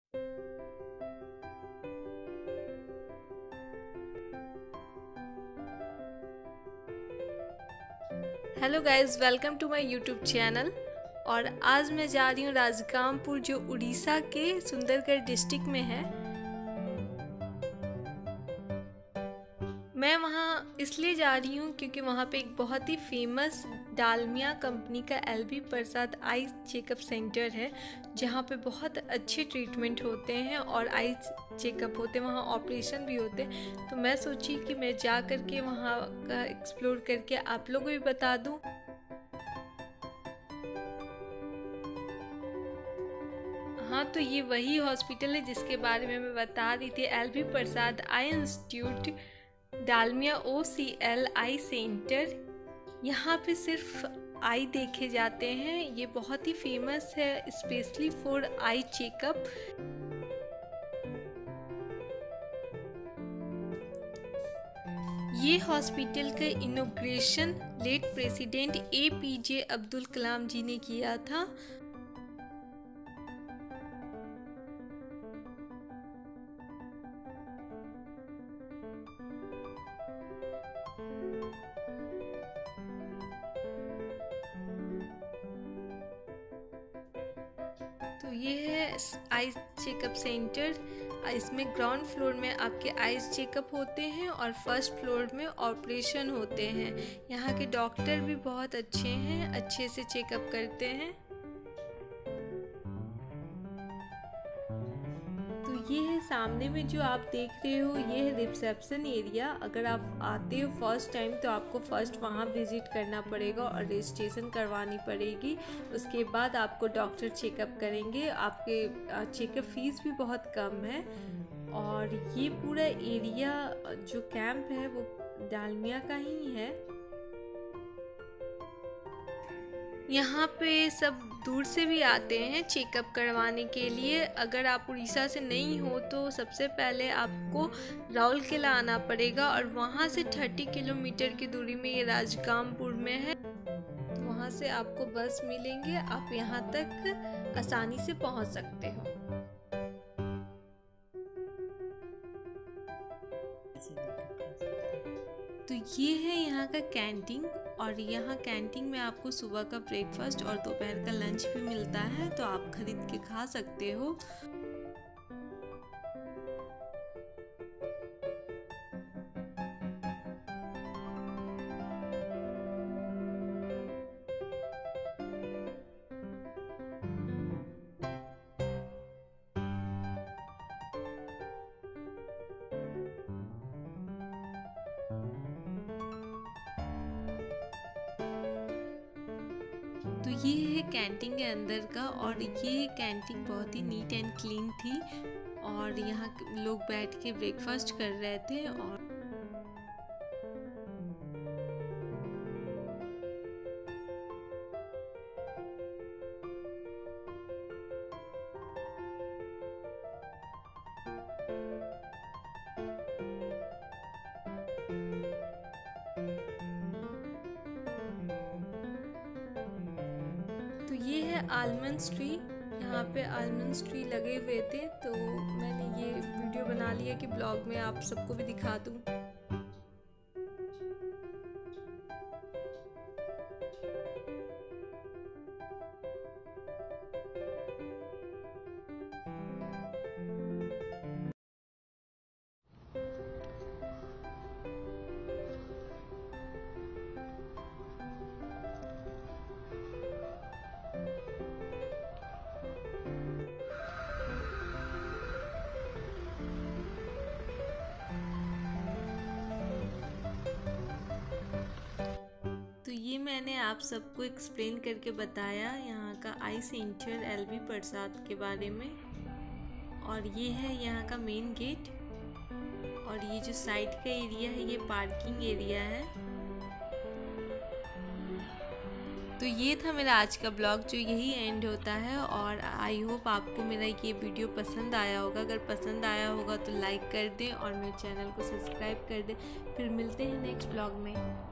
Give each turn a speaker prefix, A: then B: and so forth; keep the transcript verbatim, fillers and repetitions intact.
A: Hello guys, welcome to my YouTube channel. और आज मैं जा रही हूँ राजगामपुर, जो उड़ीसा के सुंदरगढ़ डिस्ट्रिक्ट में है। मैं वहाँ इसलिए जा रही हूँ क्योंकि वहाँ पे एक बहुत ही फेमस डालमिया कंपनी का L B Prasad eye checkup centre है, जहाँ पे बहुत अच्छे ट्रीटमेंट होते हैं और आई चेकअप होते हैं, वहाँ ऑपरेशन भी होते हैं। तो मैं सोची कि मैं जा कर के वहाँ का एक्सप्लोर करके आप लोगों को भी बता दूँ। हाँ, तो ये वही हॉस्पिटल है जिसके बारे में मैं बता रही थी, L B Prasad eye institute Dalmia O C L eye centre. यहाँ पे सिर्फ आई देखे जाते हैं। ये बहुत ही फेमस है स्पेशली फॉर आई चेकअप। ये हॉस्पिटल का inauguration late president A P J Abdul Kalam ji ने किया था। तो ये है आई चेकअप सेंटर। इसमें ग्राउंड फ्लोर में आपके आईज चेकअप होते हैं और फर्स्ट फ्लोर में ऑपरेशन होते हैं। यहाँ के डॉक्टर भी बहुत अच्छे हैं, अच्छे से चेकअप करते हैं। तो ये है सामने में जो आप देख रहे हो, ये है रिसेप्शन एरिया। अगर आप आते हो फर्स्ट टाइम तो आपको फर्स्ट वहाँ विजिट करना पड़ेगा और रजिस्ट्रेशन करवानी पड़ेगी। उसके बाद आपको डॉक्टर चेकअप करेंगे। आपके चेकअप फीस भी बहुत कम है। और ये पूरा एरिया जो कैंप है वो डालमिया का ही है। यहाँ पे सब दूर से भी आते हैं चेकअप करवाने के लिए। अगर आप उड़ीसा से नहीं हो तो सबसे पहले आपको राउरकेला आना पड़ेगा और वहाँ से तीस किलोमीटर की दूरी में ये राजगामपुर में है। तो वहाँ से आपको बस मिलेंगे, आप यहाँ तक आसानी से पहुँच सकते हो। तो ये है यहाँ का कैंटीन, और यहाँ कैंटीन में आपको सुबह का ब्रेकफास्ट और दोपहर का लंच भी मिलता है, तो आप खरीद के खा सकते हो। तो ये है कैंटीन के अंदर का, और ये कैंटीन बहुत ही नीट एंड क्लीन थी और यहाँ लोग बैठ के ब्रेकफास्ट कर रहे थे। और ये है आलमंड्स ट्री। यहाँ पे आलमंड्स ट्री लगे हुए थे, तो मैंने ये वीडियो बना लिया कि ब्लॉग में आप सबको भी दिखा दूँ। तो ये मैंने आप सबको एक्सप्लेन करके बताया यहाँ का eye centre L B Prasad के बारे में। और ये है यहाँ का मेन गेट, और ये जो साइड का एरिया है ये पार्किंग एरिया है। तो ये था मेरा आज का ब्लॉग, जो यही एंड होता है। और आई होप आपको मेरा ये वीडियो पसंद आया होगा। अगर पसंद आया होगा तो लाइक कर दें और मेरे चैनल को सब्सक्राइब कर दें। फिर मिलते हैं नेक्स्ट ब्लॉग में।